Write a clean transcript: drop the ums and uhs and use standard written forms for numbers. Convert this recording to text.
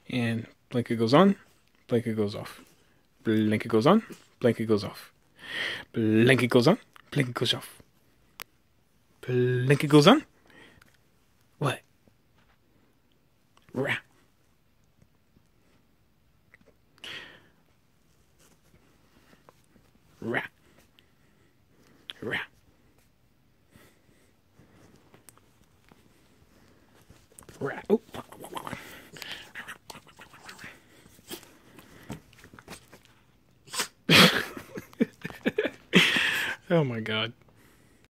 And blanket goes on, blanket goes off. Blanket goes on, blanket goes off. Blanket goes on, blanket goes off. Blanket goes on. What? Rah. Rah. Rah. Rah. Oh. Oh my God.